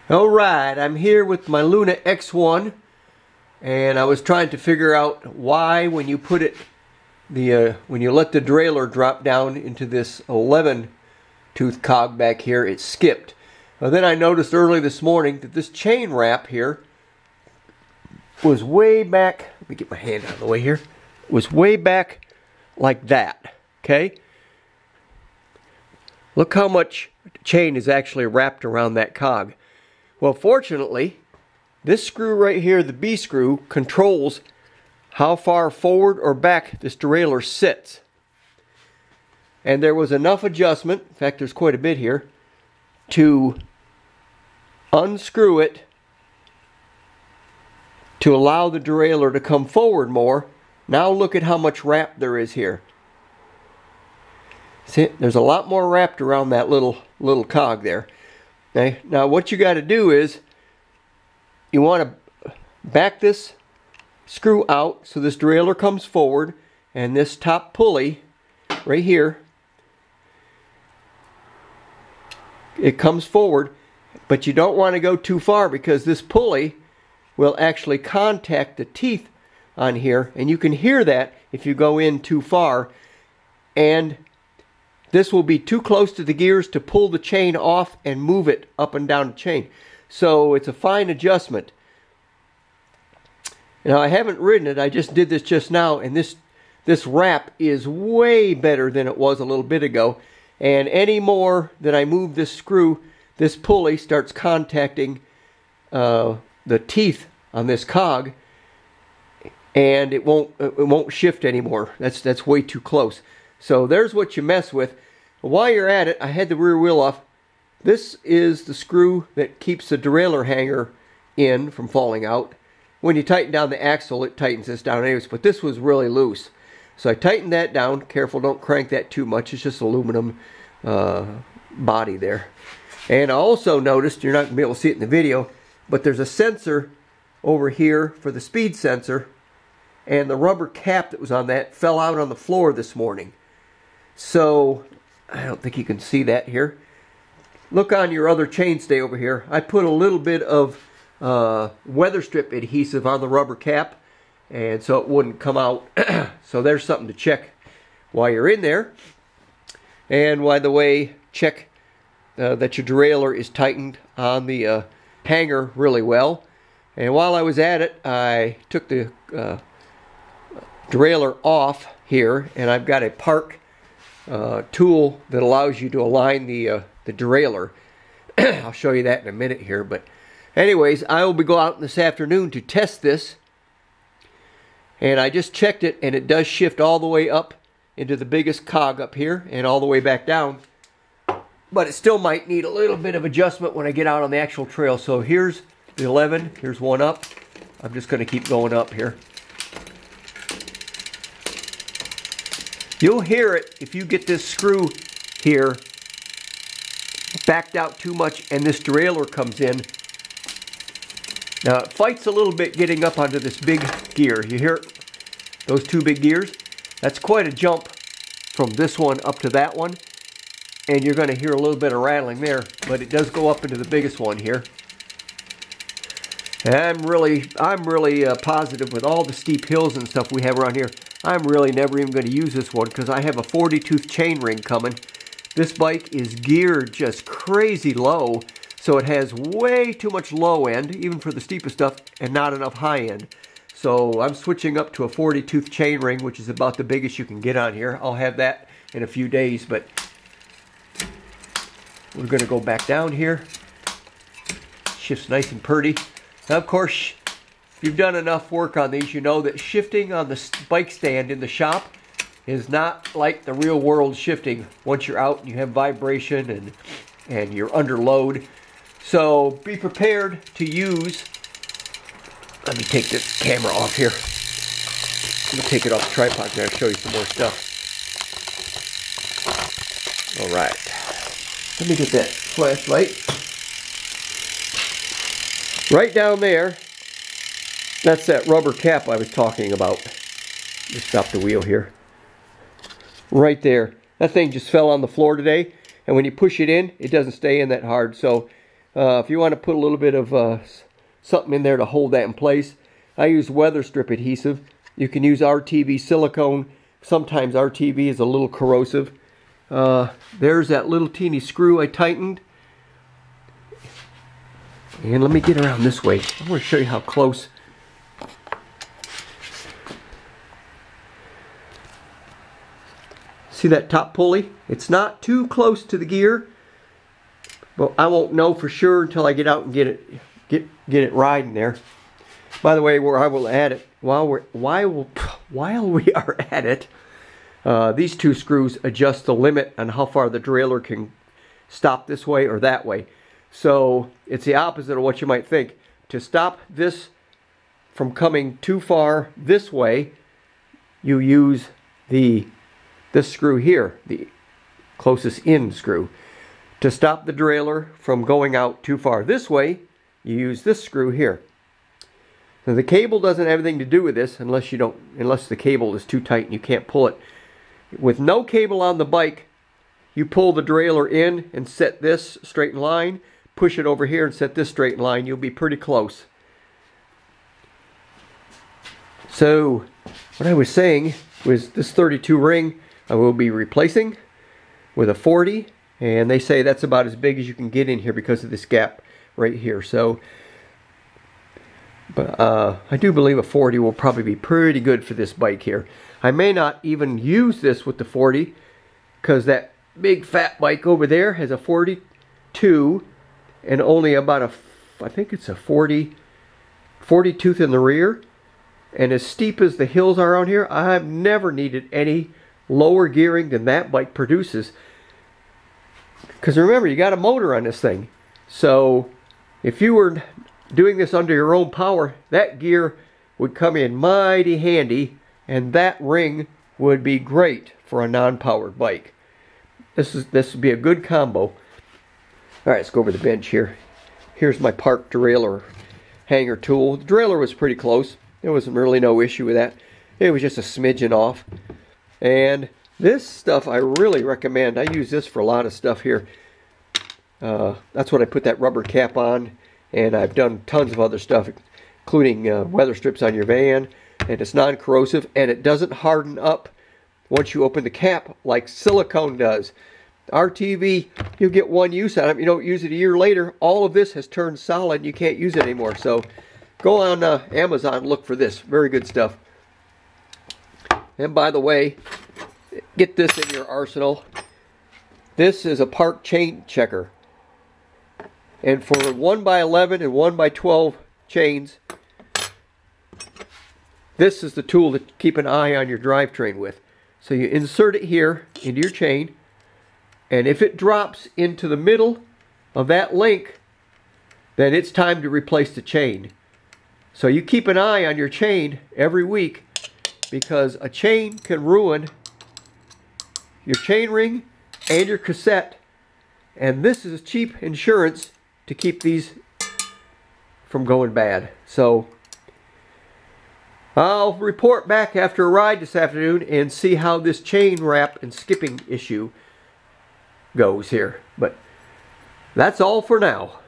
Alright, I'm here with my Luna X1, and I was trying to figure out why when you put it, when you let the derailleur drop down into this 11 tooth cog back here, it skipped. Well, then I noticed early this morning that this chain wrap here was way back, let me get my hand out of the way here, was way back like that, okay? Look how much chain is actually wrapped around that cog. Well, fortunately, this screw right here, the B screw, controls how far forward or back this derailleur sits. And there was enough adjustment, in fact there's quite a bit here, to unscrew it to allow the derailleur to come forward more. Now look at how much wrap there is here. See, there's a lot more wrapped around that little cog there. Okay, now what you got to do is you want to back this screw out so this derailleur comes forward, and this top pulley right here, it comes forward, but you don't want to go too far because this pulley will actually contact the teeth on here, and you can hear that if you go in too far, and this will be too close to the gears to pull the chain off and move it up and down the chain. So it's a fine adjustment. Now I haven't ridden it, I just did this just now, and this wrap is way better than it was a little bit ago. And any more that I move this screw, this pulley starts contacting the teeth on this cog, and it won't shift anymore. That's way too close. So there's what you mess with. While you're at it, I had the rear wheel off. This is the screw that keeps the derailleur hanger in from falling out. When you tighten down the axle, it tightens this down anyways, but this was really loose. So I tightened that down. Careful, don't crank that too much. It's just aluminum body there. And I also noticed, you're not going to be able to see it in the video, but there's a sensor over here for the speed sensor, and the rubber cap that was on that fell out on the floor this morning. So, I don't think you can see that here. Look on your other chainstay over here. I put a little bit of weather strip adhesive on the rubber cap, and so it wouldn't come out. So there's something to check while you're in there. And by the way, check that your derailleur is tightened on the hanger really well. And while I was at it, I took the derailleur off here, and I've got a park tool that allows you to align the derailleur. I'll show you that in a minute here, but anyways, I will be going out this afternoon to test this, and I just checked it, and it does shift all the way up into the biggest cog up here and all the way back down, but it still might need a little bit of adjustment when I get out on the actual trail. So here's the 11, here's one up. I'm just going to keep going up here. You'll hear it if you get this screw here backed out too much and this derailleur comes in. Now it fights a little bit getting up onto this big gear. You hear it? Those two big gears? That's quite a jump from this one up to that one. And you're going to hear a little bit of rattling there, but it does go up into the biggest one here. And I'm really positive with all the steep hills and stuff we have around here, I'm really never even going to use this one because I have a 40 tooth chain ring coming. This bike is geared just crazy low, so it has way too much low end, even for the steepest stuff, and not enough high end. So I'm switching up to a 40 tooth chain ring, which is about the biggest you can get on here. I'll have that in a few days, but we're going to go back down here. Shifts nice and pretty. Now, of course, if you've done enough work on these, you know that shifting on the bike stand in the shop is not like the real world shifting once you're out and you have vibration and you're under load. So be prepared to use, let me take this camera off here. I'm going to take it off the tripod and I'll show you some more stuff. Alright, let me get that flashlight. Right down there, that's that rubber cap I was talking about. Just stop the wheel here. Right there. That thing just fell on the floor today, and when you push it in, it doesn't stay in that hard. So If you want to put a little bit of something in there to hold that in place, I use weather strip adhesive. You can use RTV silicone. Sometimes RTV is a little corrosive. There's that little teeny screw I tightened. And let me get around this way. I want to show you how close. See that top pulley? It's not too close to the gear, but I won't know for sure until I get out and get it riding there. By the way, where I will add it while we are at it, these two screws adjust the limit on how far the derailleur can stop this way or that way. So it's the opposite of what you might think. To stop this from coming too far this way, you use this screw here, the closest in screw. To stop the derailleur from going out too far this way, you use this screw here. Now the cable doesn't have anything to do with this unless the cable is too tight and you can't pull it. With no cable on the bike, you pull the derailleur in and set this straight in line, push it over here and set this straight in line. You'll be pretty close. So what I was saying was this 32 ring I will be replacing with a 40, and they say that's about as big as you can get in here because of this gap right here. So, but I do believe a 40 will probably be pretty good for this bike here. I may not even use this with the 40 because that big fat bike over there has a 42 and only about I think it's a 40 tooth in the rear. And as steep as the hills are around here, I've never needed any lower gearing than that bike produces. Because remember, you got a motor on this thing. So if you were doing this under your own power, that gear would come in mighty handy, and that ring would be great for a non-powered bike. This would be a good combo. All right, let's go over the bench here. Here's my park derailleur hanger tool. The derailleur was pretty close. There wasn't really no issue with that. It was just a smidgen off. And this stuff I really recommend. I use this for a lot of stuff here. That's what I put that rubber cap on. And I've done tons of other stuff, including weather strips on your van. And it's non-corrosive, and it doesn't harden up once you open the cap like silicone does. RTV, you get one use out of it. You don't use it a year later. All of this has turned solid, and you can't use it anymore. So go on Amazon and look for this. Very good stuff. And by the way, get this in your arsenal. This is a park chain checker. And for 1x11 and 1x12 chains, this is the tool to keep an eye on your drivetrain with. So you insert it here into your chain, and if it drops into the middle of that link, then it's time to replace the chain. So you keep an eye on your chain every week, because a chain can ruin your chain ring and your cassette, and this is cheap insurance to keep these from going bad. So I'll report back after a ride this afternoon and see how this chain wrap and skipping issue goes here. But that's all for now.